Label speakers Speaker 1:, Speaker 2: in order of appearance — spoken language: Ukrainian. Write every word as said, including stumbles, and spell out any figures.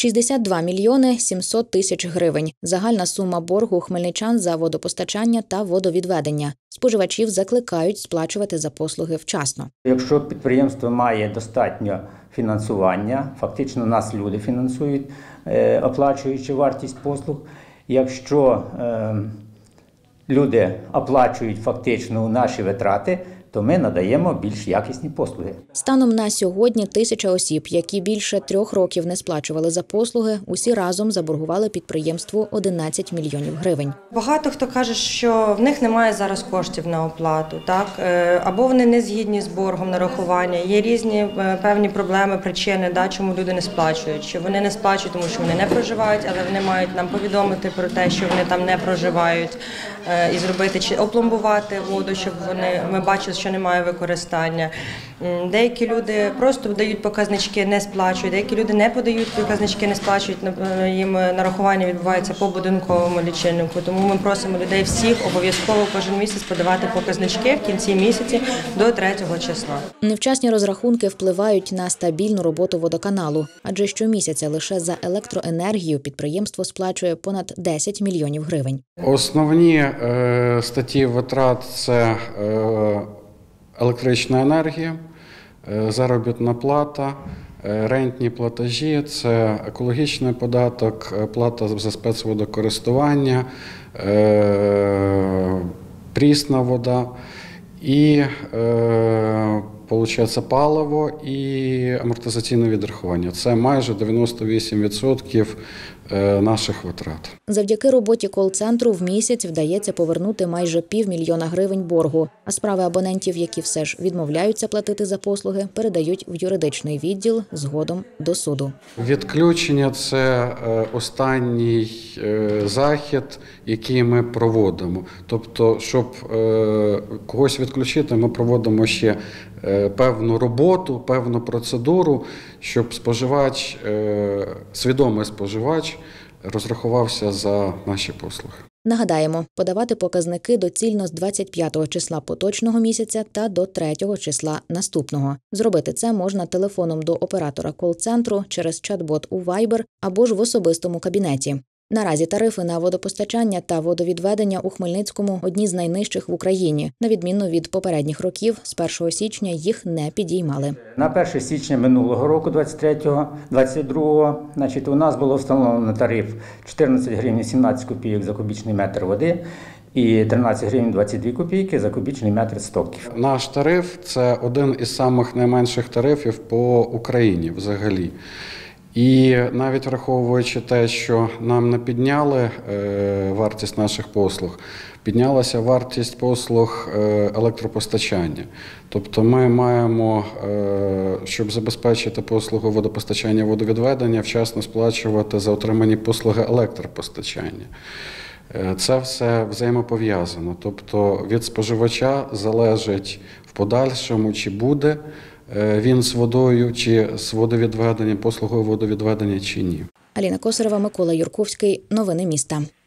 Speaker 1: шістдесят два мільйони сімсот тисяч гривень – загальна сума боргу хмельничан за водопостачання та водовідведення. Споживачів закликають сплачувати за послуги вчасно.
Speaker 2: Якщо підприємство має достатньо фінансування, фактично нас люди фінансують, оплачуючи вартість послуг. Якщо е, люди оплачують фактично наші витрати, то ми надаємо більш якісні послуги.
Speaker 1: Станом на сьогодні тисяча осіб, які більше трьох років не сплачували за послуги, усі разом заборгували підприємству одинадцять мільйонів гривень.
Speaker 3: Багато хто каже, що в них немає зараз коштів на оплату, так? Або вони не згідні з боргом нарахування. Є різні певні проблеми, причини, да, чому люди не сплачують. Що вони не сплачують, тому що вони не проживають, але вони мають нам повідомити про те, що вони там не проживають, і зробити чи опломбувати воду, щоб вони ми бачили, що немає використання. Деякі люди просто дають показнички, не сплачують, деякі люди не подають показнички, не сплачують, їм нарахування відбувається по будинковому лічильнику. Тому ми просимо людей всіх обов'язково кожен місяць подавати показнички в кінці місяці до третього числа.
Speaker 1: Невчасні розрахунки впливають на стабільну роботу водоканалу, адже щомісяця лише за електроенергію підприємство сплачує понад десять мільйонів гривень.
Speaker 4: Основні е, статті витрат – це е, електрична енергія, заробітна плата, рентні платежі, це екологічний податок, плата за спецводокористування, прісна вода і, виходить, паливо і амортизаційне відрахування. Це майже дев'яносто вісім відсотків наших витрат.
Speaker 1: Завдяки роботі кол-центру в місяць вдається повернути майже півмільйона гривень боргу, а справи абонентів, які все ж відмовляються платити за послуги, передають в юридичний відділ, згодом до суду.
Speaker 4: Відключення – це останній захід, який ми проводимо. Тобто, щоб когось відключити, ми проводимо ще певну роботу, певну процедуру, щоб споживач, свідомий споживач розрахувався за наші послуги.
Speaker 1: Нагадаємо, подавати показники доцільно з двадцять п'ятого числа поточного місяця та до третього числа наступного. Зробити це можна телефоном до оператора кол-центру через чат-бот у Viber або ж в особистому кабінеті. Наразі тарифи на водопостачання та водовідведення у Хмельницькому одні з найнижчих в Україні. На відміну від попередніх років, з першого січня їх не підіймали.
Speaker 2: На перше січня минулого року, двадцять третього двадцять другого, значить, у нас було встановлено тариф чотирнадцять гривень сімнадцять копійок за кубічний метр води і тринадцять гривень двадцять дві копійки за кубічний метр стоків.
Speaker 4: Наш тариф – це один із самих найменших тарифів по Україні взагалі. І навіть враховуючи те, що нам не підняли вартість наших послуг, піднялася вартість послуг електропостачання. Тобто ми маємо, щоб забезпечити послугу водопостачання, водовідведення, вчасно сплачувати за отримані послуги електропостачання. Це все взаємопов'язано. Тобто від споживача залежить в подальшому, чи буде він з водою, чи з водовідведенням, послугою водовідведення, чи ні.
Speaker 1: Аліна Косарева, Микола Юрковський. Новини міста.